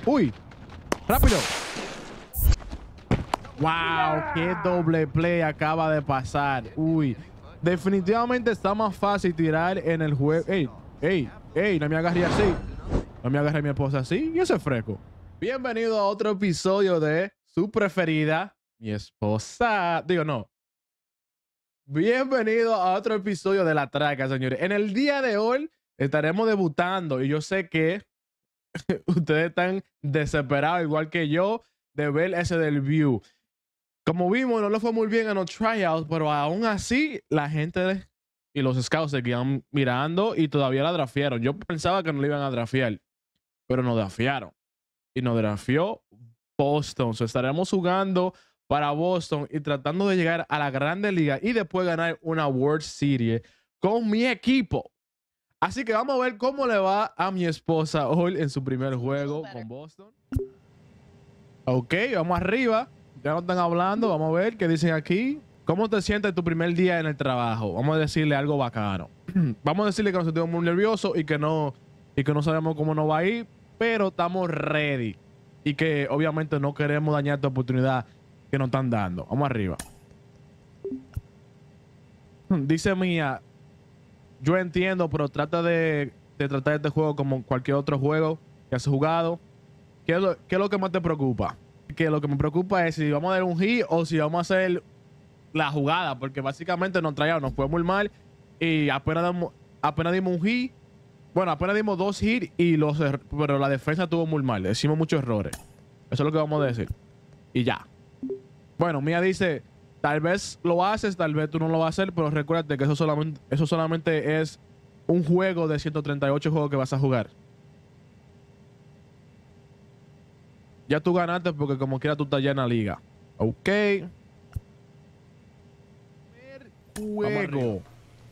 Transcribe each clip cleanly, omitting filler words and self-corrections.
Uy, rápido. Wow, qué doble play acaba de pasar. Uy, definitivamente está más fácil tirar en el juego. Ey, no me agarré así. No me agarré a mi esposa así. Y ese fresco. Bienvenido a otro episodio de su preferida, mi esposa. Digo, no. Bienvenido a otro episodio de La Traca, señores. En el día de hoy estaremos debutando y yo sé que ustedes están desesperados, igual que yo, de ver ese del View. Como vimos, no le fue muy bien en los tryouts, pero aún así la gente y los scouts seguían mirando y todavía la draftearon. Yo pensaba que no le iban a draftear, pero nos draftearon. Y nos drafteó Boston. So, estaremos jugando para Boston y tratando de llegar a la Grande Liga y después ganar una World Series con mi equipo. Así que vamos a ver cómo le va a mi esposa hoy en su primer juego con Boston. Ok, vamos arriba. Ya no están hablando. Vamos a ver qué dicen aquí. ¿Cómo te sientes tu primer día en el trabajo? Vamos a decirle algo bacano. Vamos a decirle que nos sentimos muy nerviosos y que no sabemos cómo nos va a ir, pero estamos ready. Y que obviamente no queremos dañar esta oportunidad que nos están dando. Vamos arriba. Dice Mía, yo entiendo, pero trata de tratar este juego como cualquier otro juego que has jugado. ¿Qué es lo que más te preocupa? Que lo que me preocupa es si vamos a dar un hit o si vamos a hacer la jugada, porque básicamente nos fue muy mal y apenas dimos un hit. Bueno, apenas dimos 2 hits pero la defensa estuvo muy mal. Hicimos muchos errores. Eso es lo que vamos a decir. Y ya. Bueno, Mía dice, tal vez lo haces, tal vez tú no lo vas a hacer, pero recuérdate que eso solamente es un juego de 138 juegos que vas a jugar. Ya tú ganaste porque como quiera tú estás ya en la liga. Ok. Juego.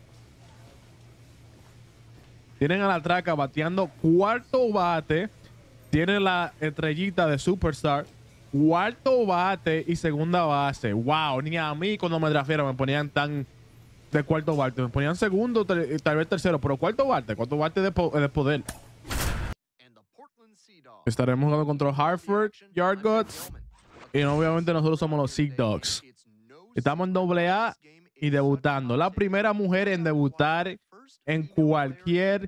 Tienen a La Traca bateando cuarto bate. Tienen la estrellita de Superstar. Cuarto bate y segunda base. Wow, ni a mí cuando me draftearon me ponían tan de cuarto bate. Me ponían segundo, tal vez tercero, pero cuarto bate de poder. Estaremos jugando contra Hartford Yard Gods. Y obviamente nosotros somos los Sea Dogs. Estamos en AA y debutando. La primera mujer en debutar en cualquier...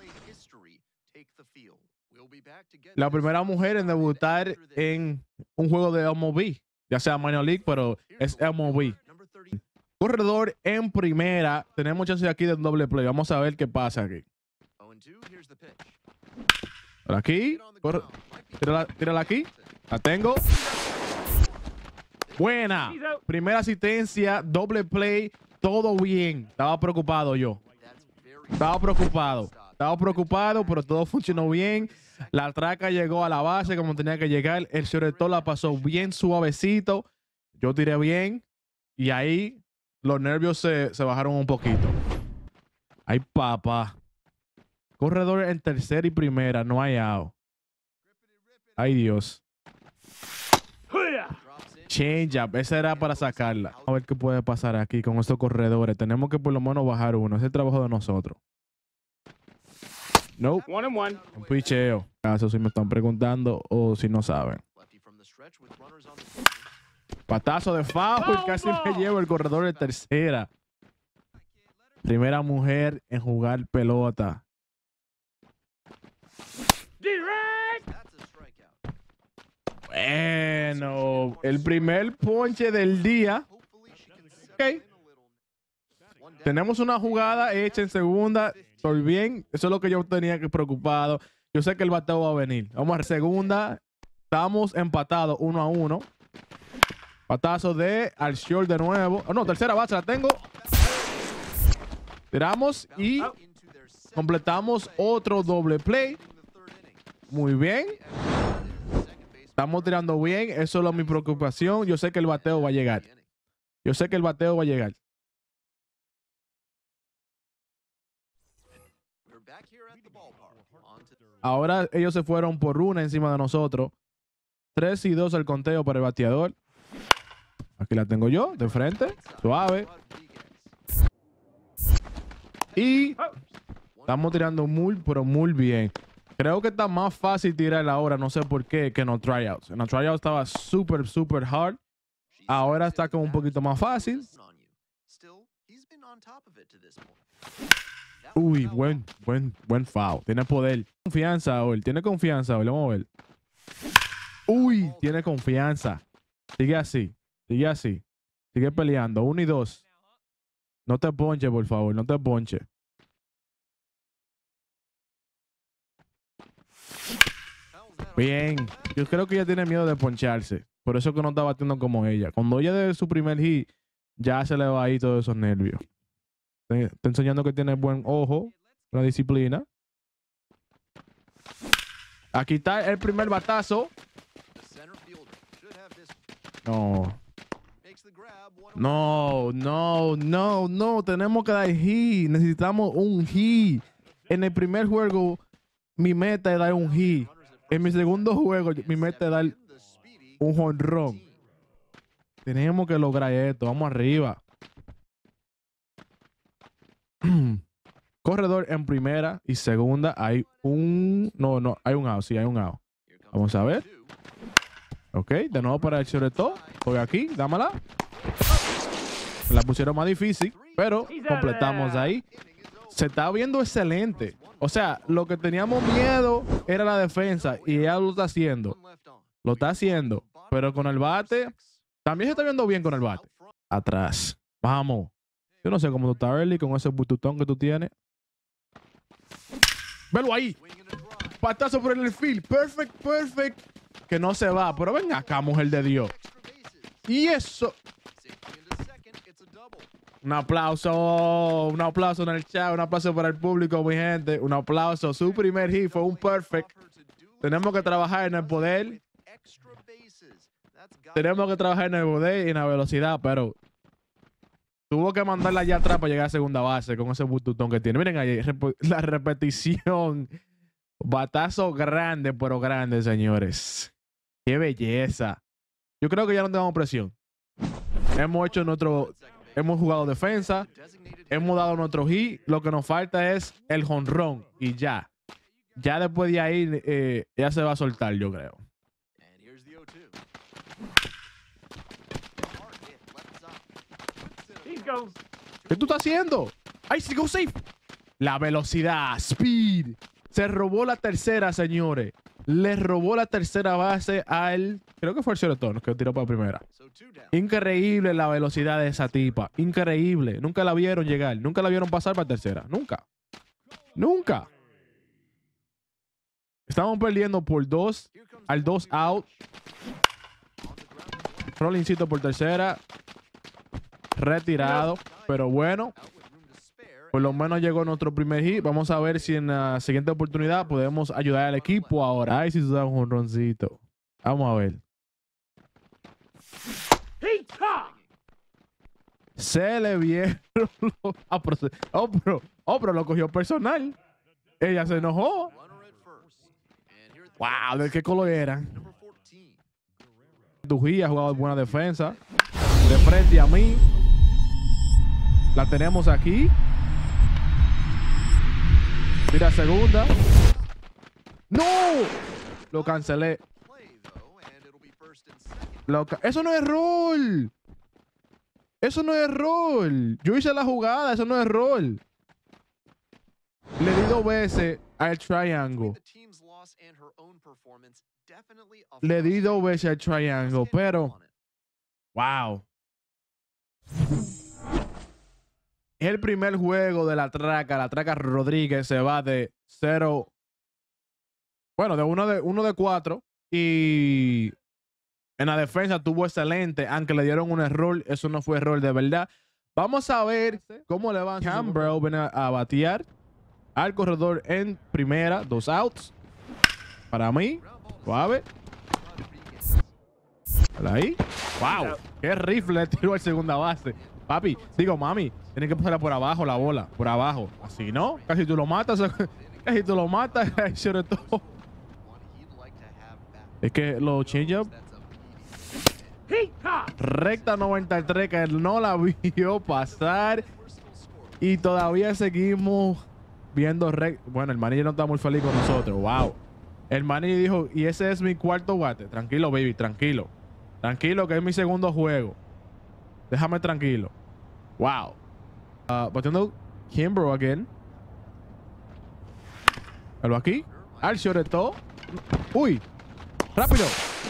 La primera mujer en debutar en un juego de MLB. Ya sea Minor League, pero es MLB. Corredor en primera. Tenemos chance aquí de un doble play. Vamos a ver qué pasa aquí. Por aquí. Tírala aquí. La tengo. Buena. Primera asistencia. Doble play. Todo bien. Estaba preocupado yo. Estaba preocupado, pero todo funcionó bien. La Traca llegó a la base como tenía que llegar. El shortstop la pasó bien suavecito. Yo tiré bien. Y ahí los nervios se bajaron un poquito. Ay, papá. Corredor en tercera y primera. No hay out. Ay, Dios. Change up. Esa era para sacarla. A ver qué puede pasar aquí con estos corredores. Tenemos que por lo menos bajar uno. Ese es el trabajo de nosotros. No. Nope. 1-1. Un picheo. Caso si me están preguntando o si no saben. Patazo de foul. Casi me llevo el corredor de tercera. Primera mujer en jugar pelota. Bueno, el primer ponche del día. Ok. Tenemos una jugada hecha en segunda. Estoy bien. Eso es lo que yo tenía que preocupado. Yo sé que el bateo va a venir. Vamos a segunda. Estamos empatados 1-1. Patazo de al short de nuevo. Oh, no, tercera base la tengo. Tiramos y completamos otro doble play. Muy bien. Estamos tirando bien. Eso es mi preocupación. Yo sé que el bateo va a llegar. Ahora ellos se fueron por una encima de nosotros. 3-2 el conteo para el bateador. Aquí la tengo yo, de frente. Suave. Y estamos tirando muy, pero muy bien. Creo que está más fácil tirar ahora, no sé por qué, que en los tryouts. En los tryouts estaba súper, súper hard. Ahora está como un poquito más fácil. Uy, buen foul. Tiene poder. Confianza, Oil. Tiene confianza, Oil. Vamos a ver. Uy, tiene confianza. Sigue así. Sigue así. Sigue peleando. 1 y 2. No te ponche, por favor. No te ponche. Bien. Yo creo que ella tiene miedo de poncharse. Por eso que no está batiendo como ella. Cuando ella dé su primer hit, ya se le va ahí todos esos nervios. Está enseñando que tiene buen ojo, la disciplina. Aquí está el primer batazo. No. No. Tenemos que dar hit. Necesitamos un hit. En el primer juego, mi meta es dar un hit. En mi segundo juego, mi meta es dar un jonrón. Tenemos que lograr esto. Vamos arriba. Corredor en primera y segunda. Hay un... No, hay un out. Sí, hay un out. Vamos a ver. Ok, de nuevo para el shortstop. Voy aquí, dámela. La pusieron más difícil, pero completamos ahí. Se está viendo excelente. O sea, lo que teníamos miedo era la defensa y ella lo está haciendo. Lo está haciendo, pero con el bate también se está viendo bien con el bate. Atrás. Vamos. Yo no sé cómo tú estás, early, con ese bututón que tú tienes. Velo ahí. Patazo por el field. Perfect. Que no se va. Pero ven acá, mujer de Dios. Y eso. Un aplauso en el chat. Un aplauso para el público, mi gente. Un aplauso. Su primer hit fue un perfect. Tenemos que trabajar en el poder. Tenemos que trabajar en el poder y en la velocidad, pero tuvo que mandarla allá atrás para llegar a segunda base con ese bututón que tiene. Miren ahí la repetición. Batazo grande, pero grande, señores. Qué belleza. Yo creo que ya no tenemos presión. Hemos jugado defensa. Hemos dado nuestro hit. Lo que nos falta es el jonrón. Y ya. Ya después de ahí, ya se va a soltar, yo creo. ¿Qué tú estás haciendo? ¡Ay, sí, go safe! La velocidad, speed. Se robó la tercera, señores. Le robó la tercera base al... Creo que fue el shortstop que tiró para primera. Increíble la velocidad de esa tipa. Increíble. Nunca la vieron llegar. Nunca la vieron pasar para tercera. Nunca. Estamos perdiendo por 2 al 2 out. Rollincito por tercera. Retirado. Pero bueno. Por lo menos llegó nuestro primer hit. Vamos a ver si en la siguiente oportunidad podemos ayudar al equipo ahora. Ay, si se da un jonroncito. Vamos a ver. Se le vieron los... pero lo cogió personal. Ella se enojó. Wow, ¿de qué color era? Tujía ha jugado buena defensa. De frente a mí. La tenemos aquí. Tira segunda. ¡No! Lo cancelé. Eso no es rol. Eso no es rol. Yo hice la jugada. Eso no es rol. Le di 2 veces al triangle. Le di 2 veces al triangle, pero... Wow. Es el primer juego de la Traca. La Traca Rodríguez se va de 0. Bueno, de 1 de 4. Y en la defensa tuvo excelente. Aunque le dieron un error. Eso no fue error de verdad. Vamos a ver cómo le va. Campbell viene a batear al corredor en primera. 2 outs. Para mí. Suave. Ahí. Wow. Qué rifle tiró al segunda base. Papi, digo, mami, tienes que pasarla por abajo la bola, por abajo. Así, ¿no? Casi tú lo matas. Casi tú lo matas. Sobre todo. Es que los change-up. Recta 93 que no la vio pasar. Y todavía seguimos viendo bueno, el Manny no está muy feliz con nosotros. Wow. El Manny dijo, y ese es mi cuarto bate. Tranquilo, baby, tranquilo. Tranquilo, que es mi segundo juego. Déjame tranquilo. Wow. Batiendo Kimbrough again. Pero aquí. Al shortstop. Uy. Rápido.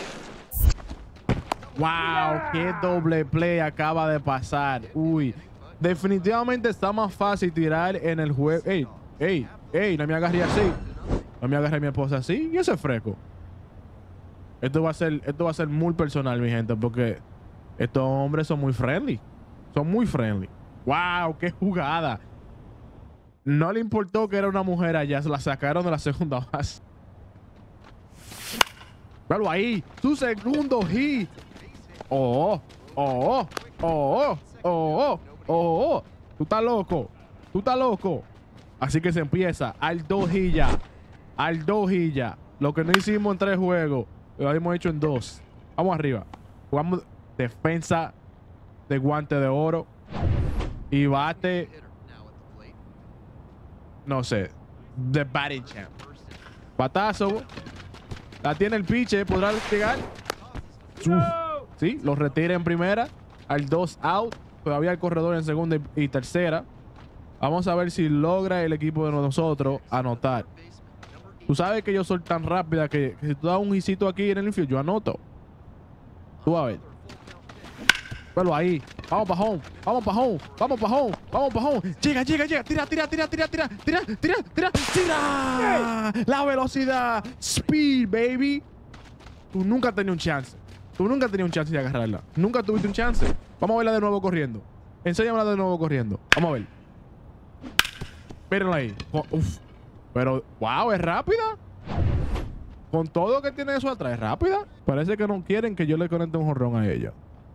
Wow. Qué doble play acaba de pasar. Uy. Definitivamente está más fácil tirar en el juego. Ey, ey, ey. No me agarré así. No me agarré a mi esposa así. Y ese fresco. Esto va a ser muy personal, mi gente. Porque estos hombres son muy friendly. Son muy friendly. Wow. Qué jugada. No le importó que era una mujer allá. Se la sacaron de la segunda base. Véalo ahí. Su segundo hit. Oh, oh, oh, oh, oh. Tú estás loco. Tú estás loco. Así que se empieza. Al 2 hit ya. Al 2 hit ya. Lo que no hicimos en 3 juegos, lo habíamos hecho en 2. Vamos arriba. Jugamos defensa de guante de oro. Y bate. No sé. The batting champ. Batazo. La tiene el pitcher. ¿Podrá llegar? Sí, lo retira en primera. Al 2 out. Todavía el corredor en segunda y tercera. Vamos a ver si logra el equipo de nosotros anotar. Tú sabes que yo soy tan rápida que si tú das un hisito aquí en el infield, yo anoto. Tú a ver. Pero ahí. Vamos para home. Vamos para home. Vamos para home. Vamos para home. Llega, llega, llega. Tira, tira, tira, tira, tira, tira, tira, tira, tira. La velocidad. Speed, baby. Tú nunca tenías un chance. Tú nunca tenías un chance de agarrarla. Nunca tuviste un chance. Vamos a verla de nuevo corriendo. Enséñamela de nuevo corriendo. Vamos a ver. Mírenla ahí. Uf. Pero, wow, es rápida. Con todo lo que tiene eso atrás, es rápida. Parece que no quieren que yo le conecte un jonrón a ella.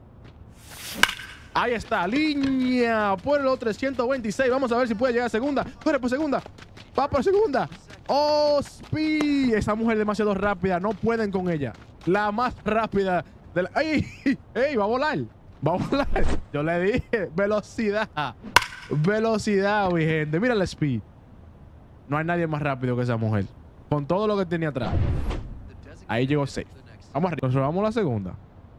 Ahí está, línea por el 326. Vamos a ver si puede llegar a segunda. Corre por segunda. Va por segunda. Oh, speed. Esa mujer demasiado rápida. No pueden con ella. La más rápida de la... ¡Ey! ¡Ey! Va a volar. Va a volar. Yo le dije velocidad. Velocidad, mi gente. Mira el speed. No hay nadie más rápido que esa mujer. Con todo lo que tenía atrás. Ahí llegó safe. Vamos arriba. Nos robamos la segunda.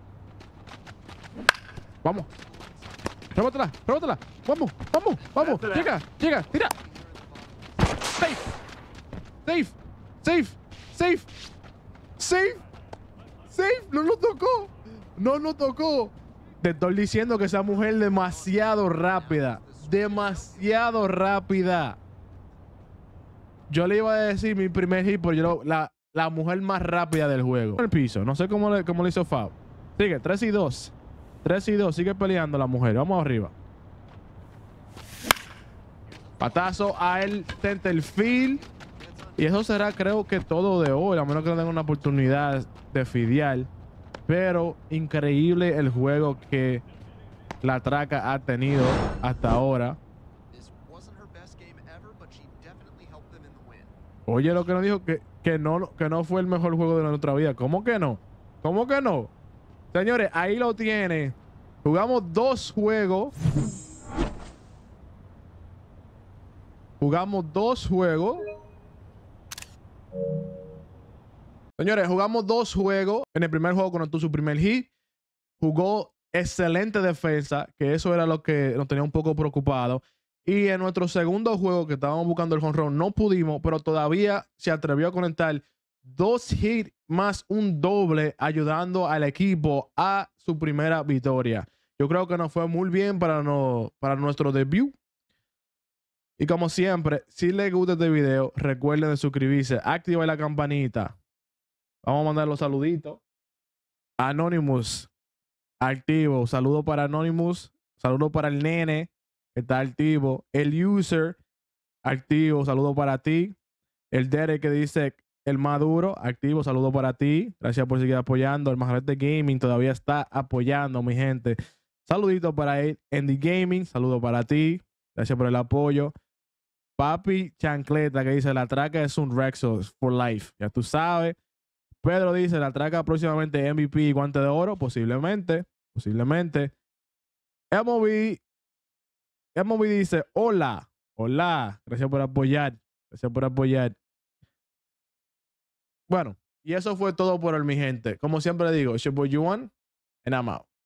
Vamos. Rebótala, rebótala. Vamos, vamos, vamos. Llega, llega, tira. Safe. Safe. Safe. Safe. Safe. Safe. No lo tocó. No lo tocó. Te estoy diciendo que esa mujer es demasiado rápida. Demasiado rápida. Yo le iba a decir mi primer hit, pero la mujer más rápida del juego. En el piso. No sé cómo le hizo foul. Sigue, 3 y 2. 3 y 2. Sigue peleando la mujer. Vamos arriba. Patazo a el center field. Y eso será, creo que todo de hoy. A menos que le den una oportunidad de fidear. Pero increíble el juego que la Traca ha tenido hasta ahora. Oye, lo que nos dijo que no fue el mejor juego de nuestra vida. ¿Cómo que no? ¿Cómo que no? Señores, ahí lo tiene. Jugamos 2 juegos. Jugamos 2 juegos. Señores, jugamos 2 juegos. En el primer juego conectó su primer hit. Jugó excelente defensa, que eso era lo que nos tenía un poco preocupado. Y en nuestro segundo juego, que estábamos buscando el home run, no pudimos, pero todavía se atrevió a conectar 2 hits más un doble, ayudando al equipo a su primera victoria. Yo creo que nos fue muy bien para nuestro debut. Y como siempre, si les gusta este video, recuerden de suscribirse, activar la campanita. Vamos a mandar los saluditos. Anonymous, activo. Saludo para Anonymous. Saludo para el nene, que está activo. El user, activo. Saludo para ti. El Derek, que dice el Maduro, activo. Saludo para ti. Gracias por seguir apoyando. El Majorete Gaming todavía está apoyando, mi gente. Saludito para él. Andy Gaming, saludo para ti. Gracias por el apoyo. Papi Chancleta, que dice la Traca es un Rexos for life. Ya tú sabes. Pedro dice la Traca próximamente MVP y guante de oro. Posiblemente. Posiblemente. MOB dice hola. Hola, gracias por apoyar. Gracias por apoyar. Bueno, y eso fue todo por hoy, mi gente. Como siempre digo, it's your boy Yuan, and I'm out.